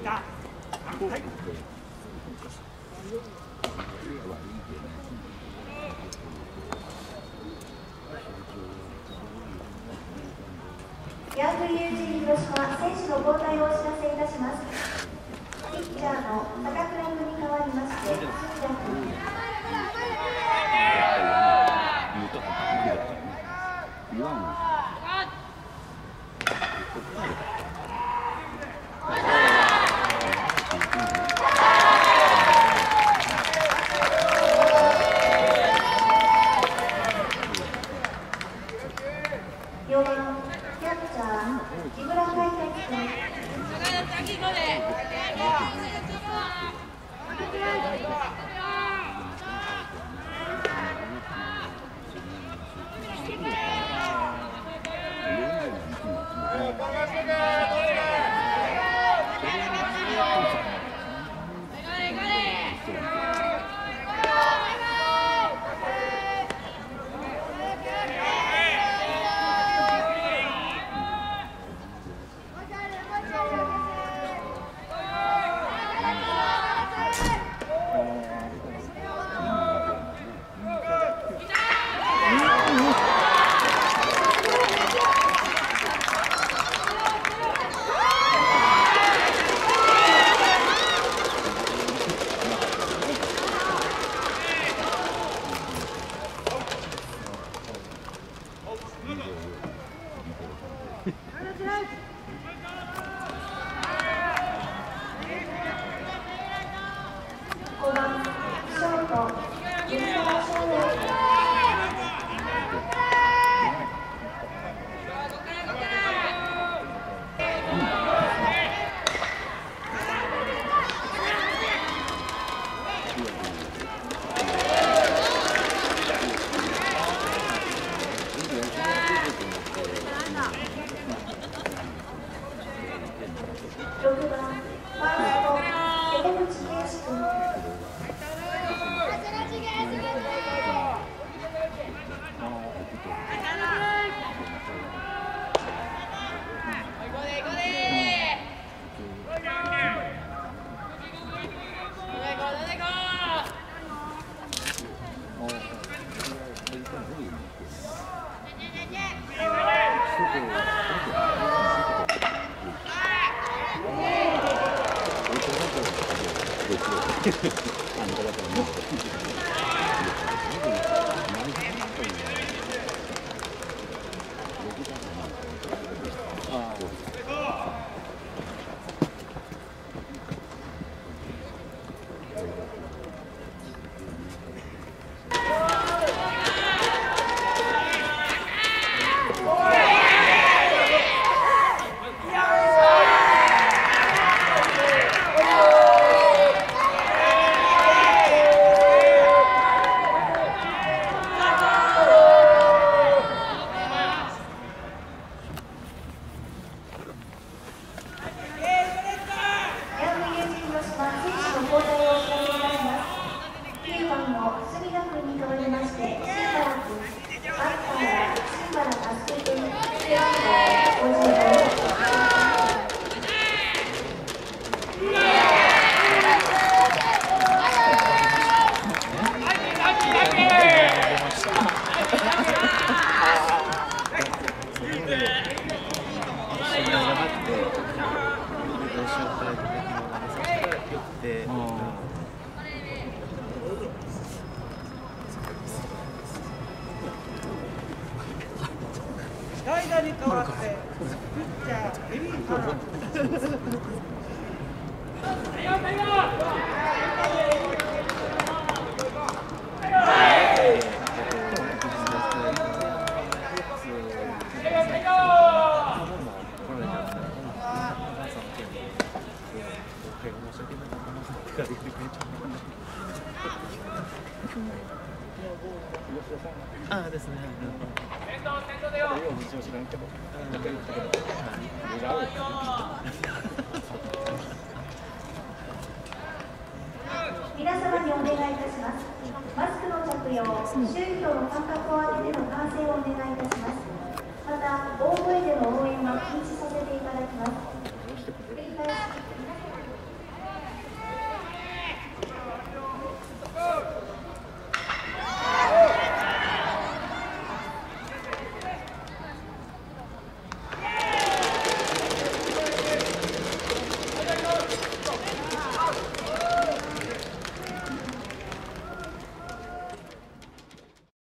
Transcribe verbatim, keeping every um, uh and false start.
ヤングリュウジ広島選手の交代をお知らせいたします。ピッチャーの高倉君に代わりまして、杉田君。よんばんキャッチャー木村海斗君。ごばんショート吉沢翔也。ろくばんファースト瀬戸口圭司君。 代打に代わってピッチャーエリーハラ。 ああですね。 皆様にお願いいたします。マスクの着用、周囲との間隔を空けての観戦をお願いいたします。